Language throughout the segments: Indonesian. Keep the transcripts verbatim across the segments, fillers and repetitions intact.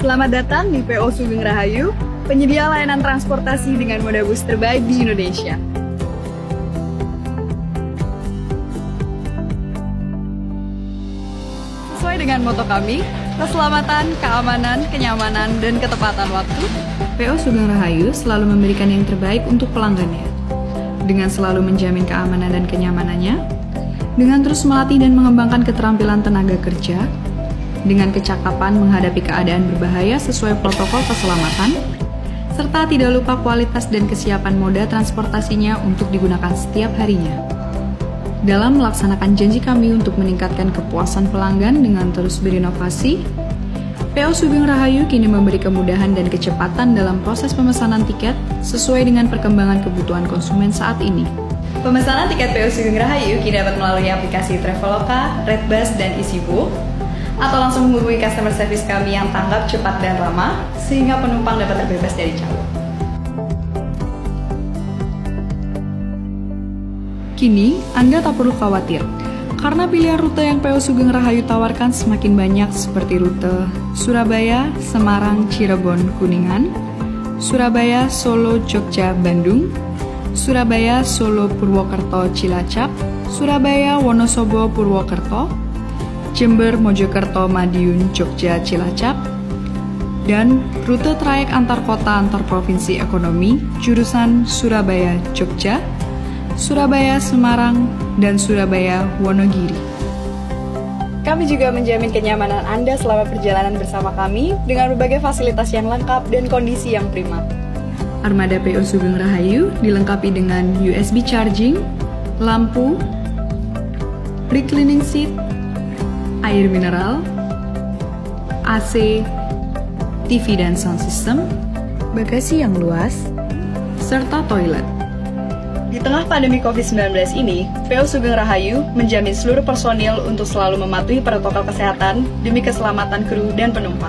Selamat datang di P O Sugeng Rahayu, penyedia layanan transportasi dengan moda bus terbaik di Indonesia. Sesuai dengan moto kami, keselamatan, keamanan, kenyamanan, dan ketepatan waktu, P O Sugeng Rahayu selalu memberikan yang terbaik untuk pelanggannya. Dengan selalu menjamin keamanan dan kenyamanannya, dengan terus melatih dan mengembangkan keterampilan tenaga kerja, dengan kecakapan menghadapi keadaan berbahaya sesuai protokol keselamatan, serta tidak lupa kualitas dan kesiapan moda transportasinya untuk digunakan setiap harinya. Dalam melaksanakan janji kami untuk meningkatkan kepuasan pelanggan dengan terus berinovasi, P O Sugeng Rahayu kini memberi kemudahan dan kecepatan dalam proses pemesanan tiket sesuai dengan perkembangan kebutuhan konsumen saat ini. Pemesanan tiket P O Sugeng Rahayu kini dapat melalui aplikasi Traveloka, Redbus, dan EasyBook, atau langsung menghubungi customer service kami yang tanggap, cepat, dan ramah, sehingga penumpang dapat terbebas dari calo. Kini, Anda tak perlu khawatir, karena pilihan rute yang P O Sugeng Rahayu tawarkan semakin banyak seperti rute Surabaya, Semarang, Cirebon, Kuningan, Surabaya, Solo, Jogja, Bandung, Surabaya, Solo, Purwokerto, Cilacap, Surabaya, Wonosobo, Purwokerto, Jember, Mojokerto, Madiun, Jogja, Cilacap, dan rute trayek antar kota antar provinsi ekonomi jurusan Surabaya, Jogja, Surabaya, Semarang, dan Surabaya, Wonogiri. Kami juga menjamin kenyamanan Anda selama perjalanan bersama kami dengan berbagai fasilitas yang lengkap dan kondisi yang prima. Armada P O Sugeng Rahayu dilengkapi dengan U S B charging, lampu, reclining seat, air mineral, A C, T V dan sound system, bagasi yang luas, serta toilet. Di tengah pandemi covid sembilan belas ini, P O Sugeng Rahayu menjamin seluruh personil untuk selalu mematuhi protokol kesehatan demi keselamatan kru dan penumpang.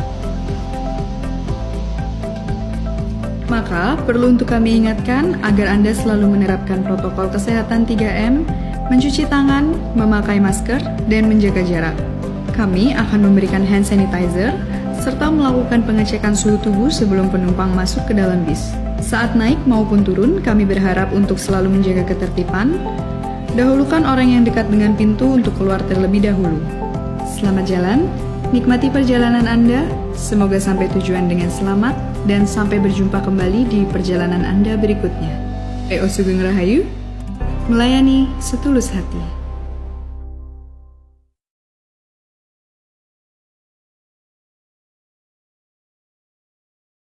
Maka, perlu untuk kami ingatkan agar Anda selalu menerapkan protokol kesehatan tiga M, mencuci tangan, memakai masker, dan menjaga jarak. Kami akan memberikan hand sanitizer, serta melakukan pengecekan suhu tubuh sebelum penumpang masuk ke dalam bis. Saat naik maupun turun, kami berharap untuk selalu menjaga ketertiban. Dahulukan orang yang dekat dengan pintu untuk keluar terlebih dahulu. Selamat jalan, nikmati perjalanan Anda, semoga sampai tujuan dengan selamat, dan sampai berjumpa kembali di perjalanan Anda berikutnya. P O Sugeng Rahayu, melayani setulus hati.